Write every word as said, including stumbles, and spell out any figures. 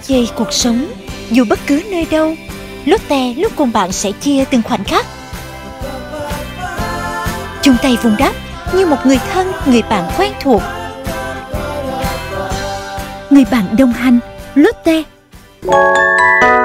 dây cuộc sống. Dù bất cứ nơi đâu, Lotte lúc cùng bạn sẽ chia từng khoảnh khắc. Chung tay vun đắp như một người thân, người bạn quen thuộc. Người bạn đồng hành, Lotte.